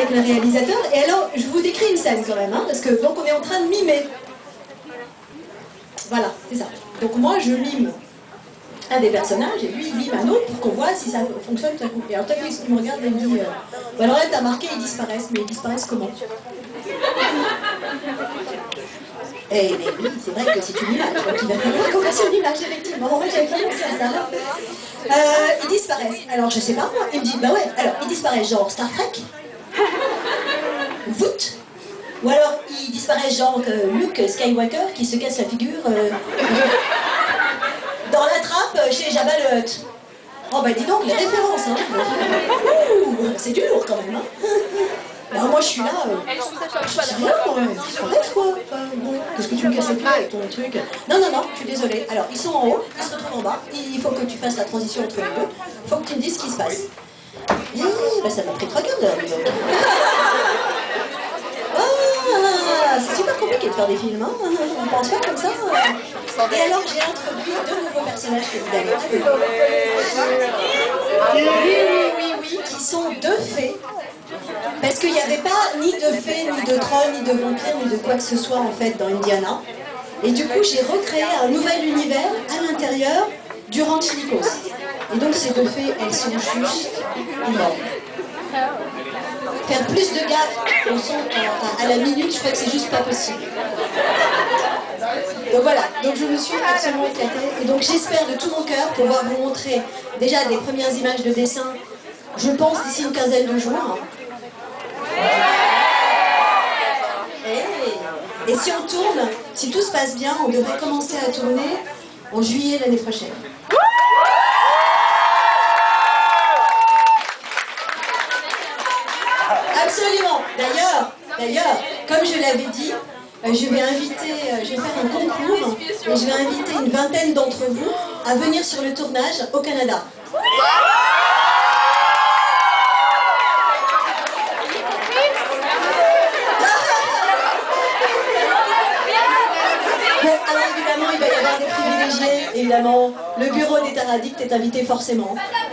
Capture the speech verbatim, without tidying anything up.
avec le réalisateur. Et alors, je vous décris une scène quand même, hein, parce que donc on est en train de mimer. Voilà, c'est ça. Donc moi, je mime un des personnages, et lui, il mime un autre pour qu'on voit si ça fonctionne tout à coup. Et alors, tout à coup, il me regarde et il me dit, euh, bah, alors là, t'as marqué, ils disparaissent, mais ils disparaissent comment? Eh mais oui, c'est vrai que c'est une image, donc il va falloir qu'on fasse une image, effectivement. En fait, j'avais pas pensé à ça. Euh, ils disparaissent. Alors, je sais pas moi. Il me dit, bah ouais, alors, ils disparaissent genre Star Trek, Voûte, ou alors ils disparaissent genre euh, Luke Skywalker qui se casse la figure euh, dans la trappe chez Jabba le Hutt. Oh bah dis donc, les références, hein. Ouh, c'est du lourd quand même, hein. Alors moi je suis là, euh, je dis bien, euh, ils disparaissent quoi, enfin, bon, qu'est-ce que tu me casses les pieds avec ton truc? Non, non, non, je suis désolée. Alors ils sont en haut, ils se retrouvent en bas, il faut que tu fasses la transition entre les deux, il faut que tu me dises ce qui se passe. Et bah ça m'a pris trois quarts d'heure, dis donc. Ah, c'est super compliqué de faire des films, hein. On pense pas comme ça. Et alors j'ai introduit deux nouveaux personnages que vous avez vus. Oui, oui, oui, oui, qui sont deux fées. Parce qu'il n'y avait pas ni de fées, ni de trolls, ni de vampires, ni de quoi que ce soit en fait dans Indiana. Et du coup j'ai recréé un nouvel univers à l'intérieur du ranch Nikos. Et donc ces deux fées, elles sont juste énormes. Faire plus de gaffe au son à, à la minute, je crois que c'est juste pas possible. Donc voilà, donc je me suis absolument éclatée. Et donc j'espère de tout mon cœur pouvoir vous montrer déjà des premières images de dessin, je pense d'ici une quinzaine de jours. Et, et si on tourne, si tout se passe bien, on devrait commencer à tourner en juillet l'année prochaine. Absolument. D'ailleurs, d'ailleurs, comme je l'avais dit, euh, je vais inviter, euh, je vais faire un concours et je vais inviter une vingtaine d'entre vous à venir sur le tournage au Canada. Bon, alors évidemment, il va y avoir des privilégiés. Évidemment, le bureau des Taradictes est invité forcément.